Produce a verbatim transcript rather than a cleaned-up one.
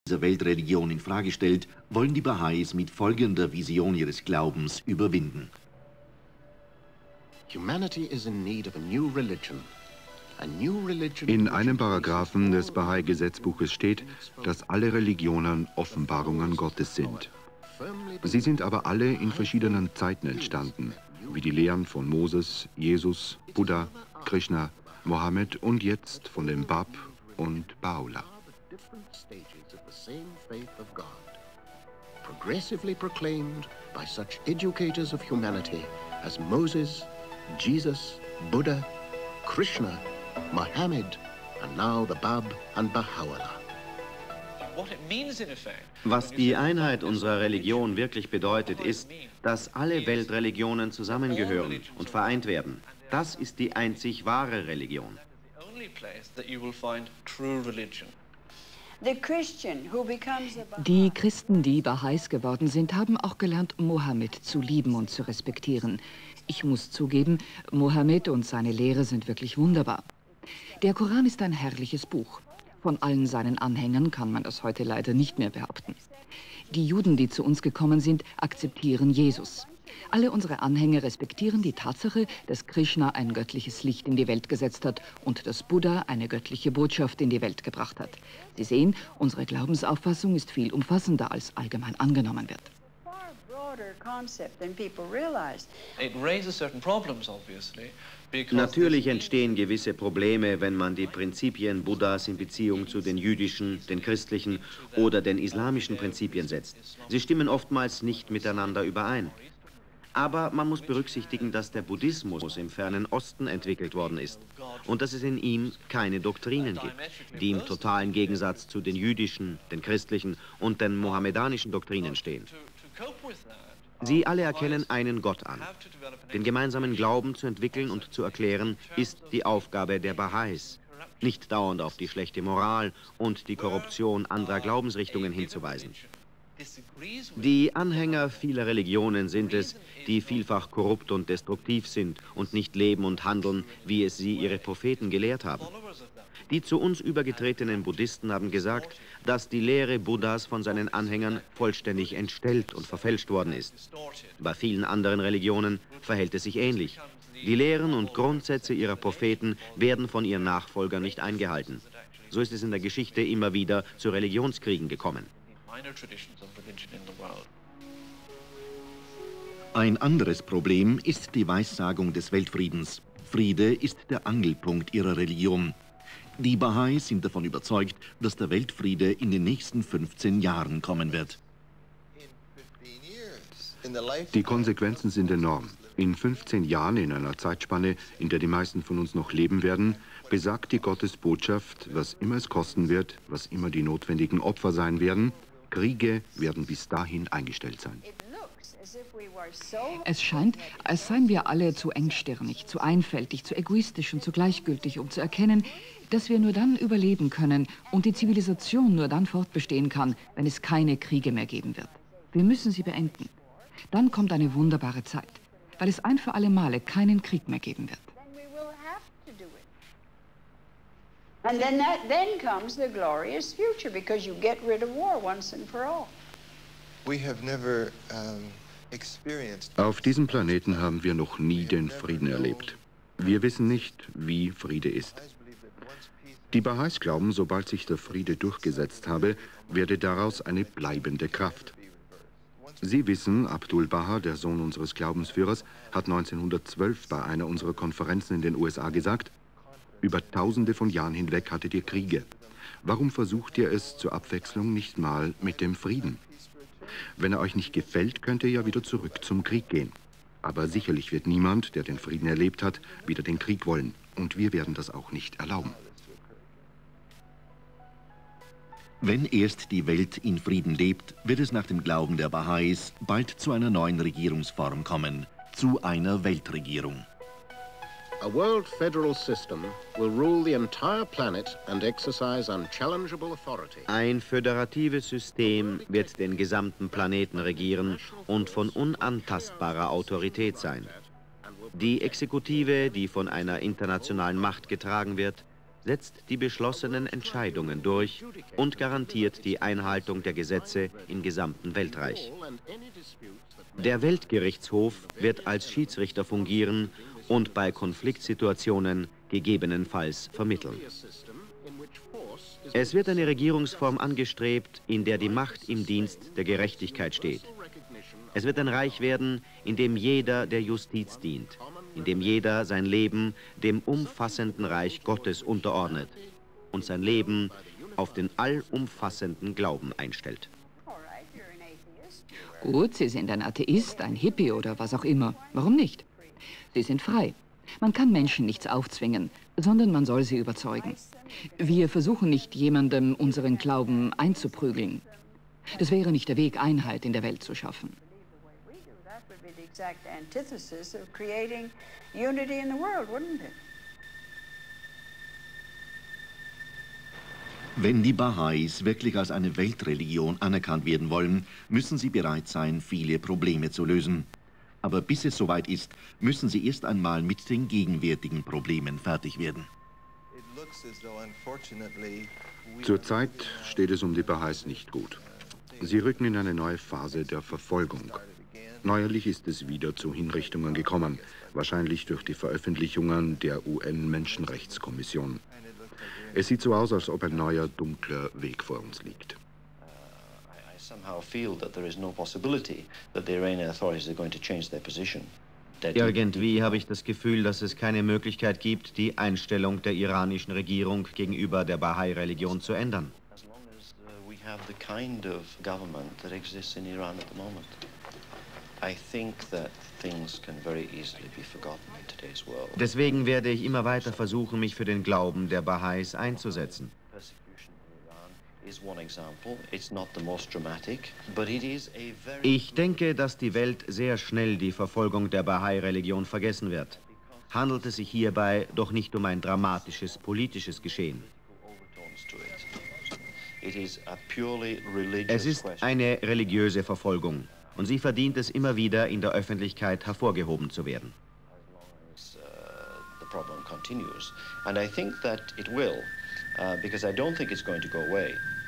dieser Weltreligion in Frage stellt, wollen die Baha'is mit folgender Vision ihres Glaubens überwinden. In einem Paragraphen des Bahai-Gesetzbuches steht, dass alle Religionen Offenbarungen Gottes sind. Sie sind aber alle in verschiedenen Zeiten entstanden, wie die Lehren von Moses, Jesus, Buddha, Krishna, Mohammed und jetzt von dem Bab und Baha'u'llah. Progressively proclaimed by such educators of humanity as Moses, Jesus, Buddha, Krishna, Mohammed, and now the Bab and Baha'u'llah. Was die Einheit unserer Religion wirklich bedeutet, ist, dass alle Weltreligionen zusammengehören und vereint werden. Das ist die einzig wahre Religion. Die Christen, die Baha'is geworden sind, haben auch gelernt, Mohammed zu lieben und zu respektieren. Ich muss zugeben, Mohammed und seine Lehre sind wirklich wunderbar. Der Koran ist ein herrliches Buch. Von allen seinen Anhängern kann man das heute leider nicht mehr behaupten. Die Juden, die zu uns gekommen sind, akzeptieren Jesus. Alle unsere Anhänger respektieren die Tatsache, dass Krishna ein göttliches Licht in die Welt gesetzt hat und dass Buddha eine göttliche Botschaft in die Welt gebracht hat. Sie sehen, unsere Glaubensauffassung ist viel umfassender, als allgemein angenommen wird. Natürlich entstehen gewisse Probleme, wenn man die Prinzipien Buddhas in Beziehung zu den jüdischen, den christlichen oder den islamischen Prinzipien setzt. Sie stimmen oftmals nicht miteinander überein. Aber man muss berücksichtigen, dass der Buddhismus im fernen Osten entwickelt worden ist und dass es in ihm keine Doktrinen gibt, die im totalen Gegensatz zu den jüdischen, den christlichen und den mohammedanischen Doktrinen stehen. Sie alle erkennen einen Gott an. Den gemeinsamen Glauben zu entwickeln und zu erklären, ist die Aufgabe der Baha'is. Nicht dauernd auf die schlechte Moral und die Korruption anderer Glaubensrichtungen hinzuweisen. Die Anhänger vieler Religionen sind es, die vielfach korrupt und destruktiv sind und nicht leben und handeln, wie es sie ihre Propheten gelehrt haben. Die zu uns übergetretenen Buddhisten haben gesagt, dass die Lehre Buddhas von seinen Anhängern vollständig entstellt und verfälscht worden ist. Bei vielen anderen Religionen verhält es sich ähnlich. Die Lehren und Grundsätze ihrer Propheten werden von ihren Nachfolgern nicht eingehalten. So ist es in der Geschichte immer wieder zu Religionskriegen gekommen. Ein anderes Problem ist die Weissagung des Weltfriedens. Friede ist der Angelpunkt ihrer Religion. Die Baha'is sind davon überzeugt, dass der Weltfriede in den nächsten fünfzehn Jahren kommen wird. Die Konsequenzen sind enorm. In fünfzehn Jahren, in einer Zeitspanne, in der die meisten von uns noch leben werden, besagt die Gottesbotschaft, was immer es kosten wird, was immer die notwendigen Opfer sein werden, Kriege werden bis dahin eingestellt sein. Es scheint, als seien wir alle zu engstirnig, zu einfältig, zu egoistisch und zu gleichgültig, um zu erkennen, dass wir nur dann überleben können und die Zivilisation nur dann fortbestehen kann, wenn es keine Kriege mehr geben wird. Wir müssen sie beenden. Dann kommt eine wunderbare Zeit, weil es ein für alle Male keinen Krieg mehr geben wird. And then that then comes the glorious future, because you get rid of war once and for all. We have never um, experienced. Auf diesem Planeten haben wir noch nie den Frieden erlebt. Wir wissen nicht, wie Friede ist. Die Baha'is glauben, sobald sich der Friede durchgesetzt habe, werde daraus eine bleibende Kraft. Sie wissen, Abdul Baha, der Sohn unseres Glaubensführers, hat neunzehnhundertzwölf bei einer unserer Konferenzen in den U S A gesagt, über tausende von Jahren hinweg hattet ihr Kriege. Warum versucht ihr es zur Abwechslung nicht mal mit dem Frieden? Wenn er euch nicht gefällt, könnt ihr ja wieder zurück zum Krieg gehen. Aber sicherlich wird niemand, der den Frieden erlebt hat, wieder den Krieg wollen. Und wir werden das auch nicht erlauben. Wenn erst die Welt in Frieden lebt, wird es nach dem Glauben der Baha'is bald zu einer neuen Regierungsform kommen, zu einer Weltregierung. A world federal system will rule the entire planet and exercise unchallengeable authority. Ein föderatives System wird den gesamten Planeten regieren und von unantastbarer Autorität sein. Die Exekutive, die von einer internationalen Macht getragen wird, setzt die beschlossenen Entscheidungen durch und garantiert die Einhaltung der Gesetze im gesamten Weltreich. Der Weltgerichtshof wird als Schiedsrichter fungieren und bei Konfliktsituationen gegebenenfalls vermitteln. Es wird eine Regierungsform angestrebt, in der die Macht im Dienst der Gerechtigkeit steht. Es wird ein Reich werden, in dem jeder der Justiz dient, in dem jeder sein Leben dem umfassenden Reich Gottes unterordnet und sein Leben auf den allumfassenden Glauben einstellt. Gut, Sie sind ein Atheist, ein Hippie oder was auch immer. Warum nicht? Sie sind frei. Man kann Menschen nichts aufzwingen, sondern man soll sie überzeugen. Wir versuchen nicht, jemandem unseren Glauben einzuprügeln. Das wäre nicht der Weg, Einheit in der Welt zu schaffen. Wenn die Baha'is wirklich als eine Weltreligion anerkannt werden wollen, müssen sie bereit sein, viele Probleme zu lösen. Aber bis es soweit ist, müssen sie erst einmal mit den gegenwärtigen Problemen fertig werden. Zurzeit steht es um die Baha'is nicht gut. Sie rücken in eine neue Phase der Verfolgung. Neuerlich ist es wieder zu Hinrichtungen gekommen, wahrscheinlich durch die Veröffentlichungen der U N-Menschenrechtskommission. Es sieht so aus, als ob ein neuer, dunkler Weg vor uns liegt. Irgendwie habe ich das Gefühl, dass es keine Möglichkeit gibt, die Einstellung der iranischen Regierung gegenüber der Bahai-Religion zu ändern. Deswegen werde ich immer weiter versuchen, mich für den Glauben der Baha'is einzusetzen. Ich denke, dass die Welt sehr schnell die Verfolgung der Bahai-Religion vergessen wird. Handelt es sich hierbei doch nicht um ein dramatisches politisches Geschehen. Es ist eine religiöse Verfolgung und sie verdient es immer wieder, in der Öffentlichkeit hervorgehoben zu werden. And I think that it will, uh, because I don't think it's going to go away.